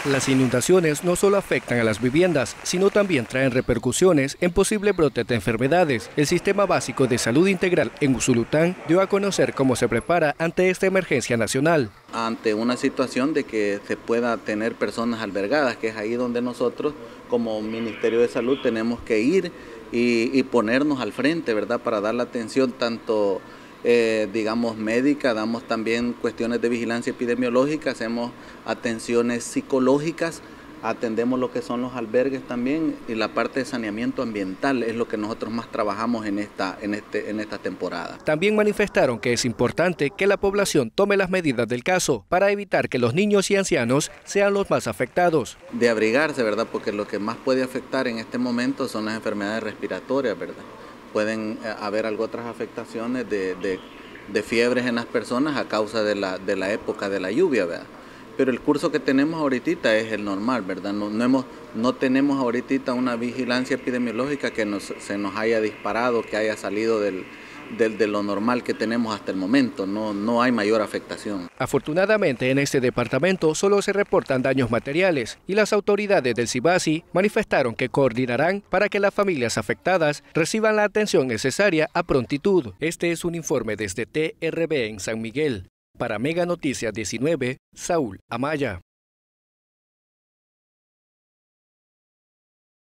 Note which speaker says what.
Speaker 1: Las inundaciones no solo afectan a las viviendas, sino también traen repercusiones en posibles brotes de enfermedades. El Sistema Básico de Salud Integral en Usulután dio a conocer cómo se prepara ante esta emergencia nacional.
Speaker 2: Ante una situación de que se pueda tener personas albergadas, que es ahí donde nosotros como Ministerio de Salud tenemos que ir y ponernos al frente, ¿verdad? Para dar la atención tanto digamos médica, damos también cuestiones de vigilancia epidemiológica, hacemos atenciones psicológicas, atendemos lo que son los albergues también, y la parte de saneamiento ambiental es lo que nosotros más trabajamos en esta temporada.
Speaker 1: También manifestaron que es importante que la población tome las medidas del caso para evitar que los niños y ancianos sean los más afectados.
Speaker 2: De abrigarse, ¿verdad? Porque lo que más puede afectar en este momento son las enfermedades respiratorias, ¿verdad? Pueden haber algo otras afectaciones de fiebres en las personas a causa de la época de la lluvia, ¿verdad? Pero el curso que tenemos ahorita es el normal, ¿verdad? No tenemos ahorita una vigilancia epidemiológica que se nos haya disparado, que haya salido de lo normal que tenemos hasta el momento, no hay mayor afectación.
Speaker 1: Afortunadamente en este departamento solo se reportan daños materiales y las autoridades del CIBASI manifestaron que coordinarán para que las familias afectadas reciban la atención necesaria a prontitud. Este es un informe desde TRB en San Miguel. Para Mega Noticias 19, Saúl Amaya.